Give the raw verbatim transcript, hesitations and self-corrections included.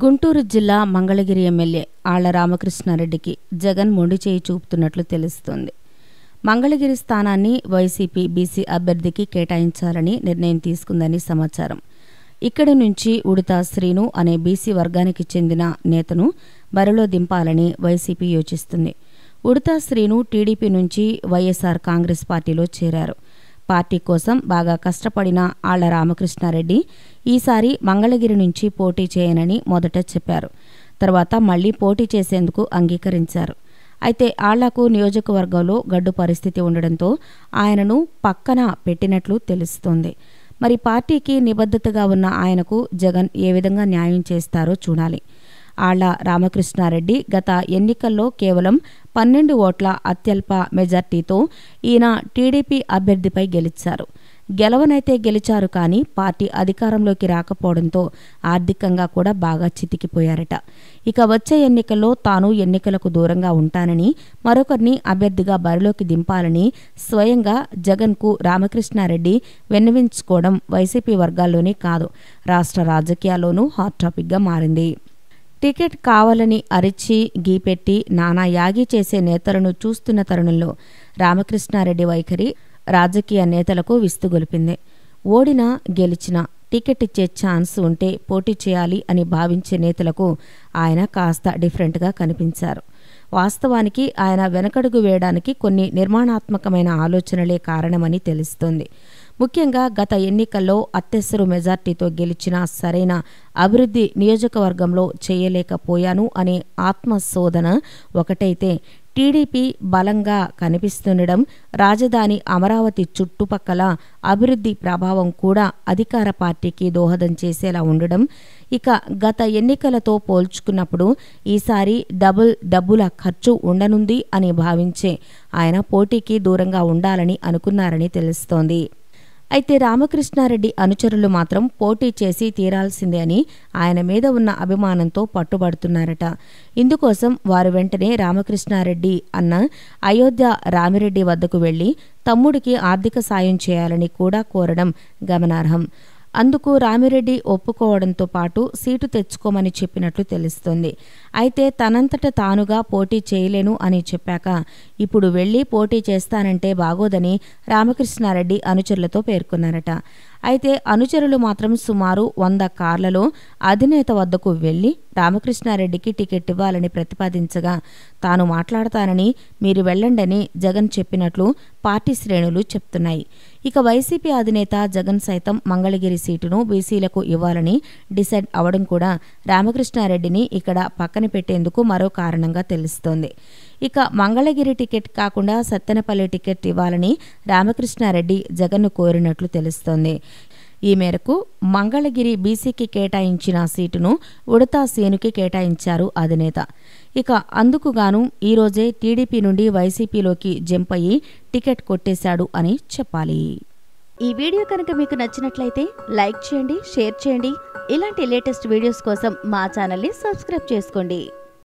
గుంటూరు జిల్లా మంగళగిరి ఎమ్మెల్యే ఆళ్ల రామకృష్ణారెడ్డికి జగన్ మొండి చేయి చూపుతున్నట్లు తెలుస్తోంది. మంగళగిరి స్థానాన్ని వైసీపీ బీసీ అభ్యర్థికి కేటాయించాలని నిర్ణయం తీసుకుందని సమాచారం. ఇక్కడి నుంచి ఉడతా శ్రీను అనే బీసీ వర్గానికి చెందిన నేతను బరిలో దింపాలని వైసీపీ యోచిస్తుంది. ఉడతా శ్రీను టీడీపీ నుంచి వైఎస్ఆర్ కాంగ్రెస్ పార్టీలో చేరారు. పార్టీ కోసం బాగా కష్టపడిన ఆళ్ల రామకృష్ణారెడ్డి ఈసారి మంగళగిరి నుంచి పోటీ చేయనని మొదట చెప్పారు. తర్వాత మళ్లీ పోటీ చేసేందుకు అంగీకరించారు. అయితే ఆళ్లకు నియోజకవర్గంలో గడ్డు పరిస్థితి ఉండడంతో ఆయనను పక్కన పెట్టినట్లు తెలుస్తోంది. మరి పార్టీకి నిబద్ధతగా ఉన్న ఆయనకు జగన్ ఏ విధంగా న్యాయం చేస్తారో చూడాలి. ఆళ్ల రామకృష్ణారెడ్డి గత ఎన్నికల్లో కేవలం పన్నెండు ఓట్ల అత్యల్ప మెజార్టీతో ఈయన టీడీపీ అభ్యర్థిపై గెలిచారు. గెలవనైతే గెలిచారు కానీ పార్టీ అధికారంలోకి రాకపోవడంతో ఆర్థికంగా కూడా బాగా చితికిపోయారట. ఇక వచ్చే ఎన్నికల్లో తాను ఎన్నికలకు దూరంగా ఉంటానని, మరొకరిని అభ్యర్థిగా బరిలోకి దింపాలని స్వయంగా జగన్కు రామకృష్ణారెడ్డి విన్నవించుకోవడం వైసీపీ వర్గాల్లోనే కాదు, రాష్ట్ర రాజకీయాల్లోనూ హాట్ టాపిక్గా మారింది. టికెట్ కావాలని అరిచి గీపెట్టి నానా యాగి చేసే నేతలను చూస్తున్న తరుణంలో రామకృష్ణారెడ్డి వైఖరి రాజకీయ నేతలకు విస్తుగొలిపింది. ఓడినా గెలిచినా టికెట్ ఇచ్చే ఛాన్స్ ఉంటే పోటీ చేయాలి అని భావించే నేతలకు ఆయన కాస్త డిఫరెంట్గా కనిపించారు. వాస్తవానికి ఆయన వెనకడుగు వేయడానికి కొన్ని నిర్మాణాత్మకమైన ఆలోచనలే కారణమని తెలుస్తోంది. ముఖ్యంగా గత ఎన్నికల్లో అత్యవసర మెజార్టీతో గెలిచిన సరైన అభివృద్ధి నియోజకవర్గంలో చేయలేకపోయాను అనే ఆత్మశోధన ఒకటైతే, టీడీపీ బలంగా కనిపిస్తుండడం, రాజధాని అమరావతి చుట్టుపక్కల అభివృద్ధి ప్రభావం కూడా అధికార పార్టీకి దోహదం చేసేలా ఉండడం, ఇక గత ఎన్నికలతో పోల్చుకున్నప్పుడు ఈసారి డబుల్ డబ్బుల ఖర్చు ఉండనుంది అని భావించే ఆయన పోటీకి దూరంగా ఉండాలని అనుకున్నారని తెలుస్తోంది. అయితే రామకృష్ణారెడ్డి అనుచరులు మాత్రం పోటీ చేసి తీరాల్సిందే అని ఆయన మీద ఉన్న అభిమానంతో పట్టుబడుతున్నారట. ఇందుకోసం వారు వెంటనే రామకృష్ణారెడ్డి అన్న అయోధ్య రామిరెడ్డి వద్దకు వెళ్లి తమ్ముడికి ఆర్థిక సాయం చేయాలని కూడా కోరడం గమనార్హం. అందుకు రామిరెడ్డి ఒప్పుకోవడంతో పాటు సీటు తెచ్చుకోమని చెప్పినట్లు తెలుస్తోంది. అయితే తనంతట తానుగా పోటీ చేయలేను అని చెప్పాక ఇప్పుడు వెళ్లి పోటీ చేస్తానంటే బాగోదని రామకృష్ణారెడ్డి అనుచరులతో పేర్కొన్నారట. అయితే అనుచరులు మాత్రం సుమారు వంద కార్లలో అధినేత వద్దకు వెళ్లి రామకృష్ణారెడ్డికి టికెట్ ఇవ్వాలని ప్రతిపాదించగా తాను మాట్లాడతానని, మీరు వెళ్లండని జగన్ చెప్పినట్లు పార్టీ శ్రేణులు చెప్తున్నాయి. ఇక వైసీపీ అధినేత జగన్ సైతం మంగళగిరి సీటును బీసీలకు ఇవ్వాలని డిసైడ్ అవడం కూడా రామకృష్ణారెడ్డిని ఇక్కడ పక్కన పెట్టేందుకు మరో కారణంగా తెలుస్తోంది. ఇక మంగళగిరి టికెట్ కాకుండా సత్తెనపల్లి టికెట్ ఇవ్వాలని రామకృష్ణారెడ్డి జగన్ను కోరినట్లు తెలుస్తోంది. ఈ మేరకు మంగళగిరి బీసీకి కేటాయించిన సీటును ఉడతా శ్రీనుకి కేటాయించారు అధినేత. ఇక అందుకుగాను ఈరోజే టీడీపీ నుండి వైసీపీలోకి జంప్ అయ్యి టికెట్ కొట్టేశాడు అని చెప్పాలి. ఈ వీడియో కనుక మీకు నచ్చినట్లయితే లైక్ చేయండి, షేర్ చేయండి. ఇలాంటి లేటెస్ట్ వీడియోస్ కోసం మా ఛానల్ని సబ్స్క్రైబ్ చేసుకోండి.